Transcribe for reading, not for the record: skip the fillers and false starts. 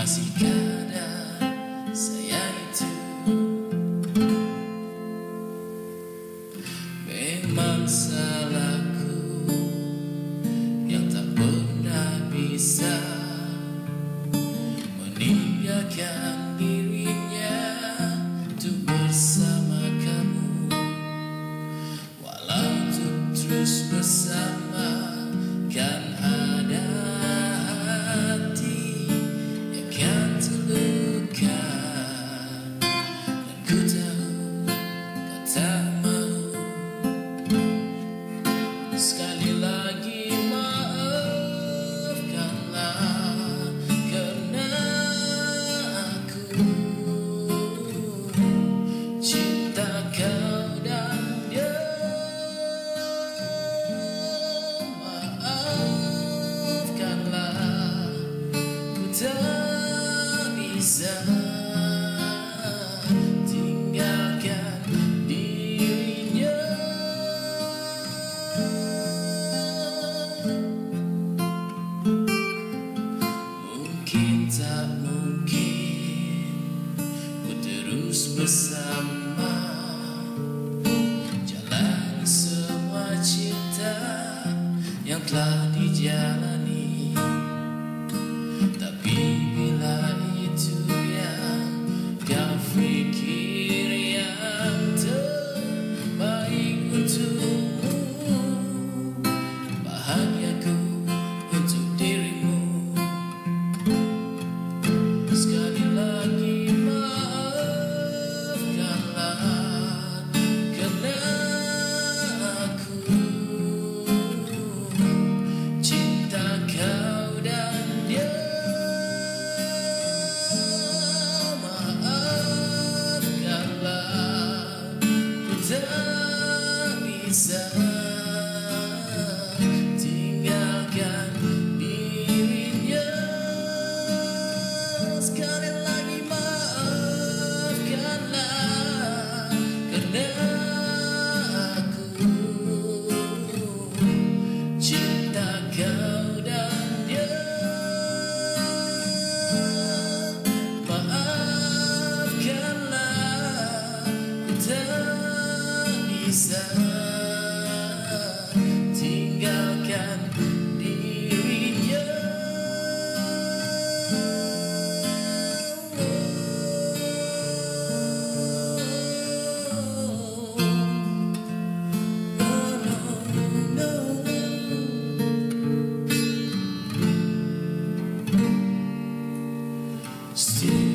Masihkah ada saya itu? Memang salahku yang tak pernah bisa meninggalkan dirinya untuk bersama kamu. Walau untuk terus bersama, kan ada hati yang kan terluka. Dan ku tahu kau tak mau. Sekali lagi maafkanlah, karena aku cinta kau dan dia. Maafkanlah, ku tak bisa tinggalkan dirinya. Mungkin tak mungkin ku terus bersama, jalani semua cinta yang telah dijalani. Tapi bila itu yang kau pikir yang terbaik untukmu, bahagiaku untuk dirimu. Sekali lagi maafkanlah, karena aku cinta kau dan dia. Maafkanlah, ku tak bisa tinggalkan dirinya. Sekali lagi maafkanlah, karena aku cinta kau dan dia. Maafkanlah, ku tak bisa tinggalkan dirinya. Still